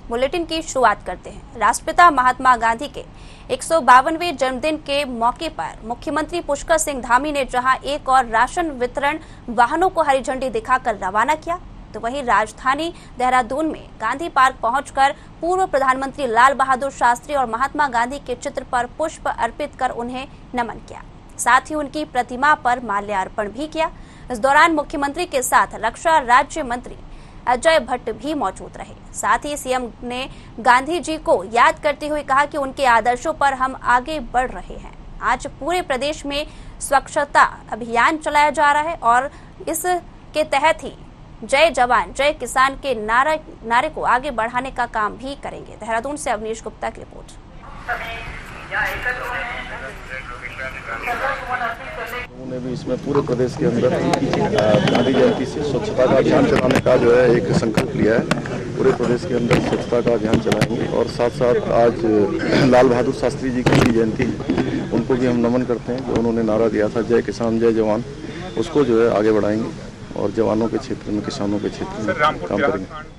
Bulletin की शुरुआत करते हैं। राष्ट्रपिता महात्मा गांधी के 152वें जन्मदिन के मौके पर मुख्यमंत्री पुष्कर सिंह धामी ने जहां एक और राशन वितरण वाहनों को हरी झंडी दिखाकर रवाना किया, तो वहीं राजधानी देहरादून में गांधी पार्क पहुंचकर पूर्व प्रधानमंत्री लाल बहादुर शास्त्री और महात्मा गांधी के चित्र पर पुष्प अर्पित कर उन्हें नमन किया। साथ ही उनकी प्रतिमा पर माल्यार्पण भी किया। इस दौरान मुख्यमंत्री के साथ रक्षा राज्य मंत्री अजय भट्ट भी मौजूद रहे। साथ ही सीएम ने गांधी जी को याद करते हुए कहा कि उनके आदर्शों पर हम आगे बढ़ रहे हैं। आज पूरे प्रदेश में स्वच्छता अभियान चलाया जा रहा है और इसके तहत ही जय जवान जय किसान के नारे को आगे बढ़ाने का काम भी करेंगे। देहरादून से अवनीश गुप्ता की रिपोर्ट। उन्होंने भी इसमें पूरे प्रदेश के अंदर गांधी जयंती से स्वच्छता का अभियान चलाने का जो है एक संकल्प लिया है। पूरे प्रदेश के अंदर स्वच्छता का अभियान चलाएंगे और साथ साथ आज लाल बहादुर शास्त्री जी की जयंती, उनको भी हम नमन करते हैं। जो उन्होंने नारा दिया था जय किसान जय जवान, उसको जो है आगे बढ़ाएंगे और जवानों के क्षेत्र में, किसानों के क्षेत्र में काम करेंगे।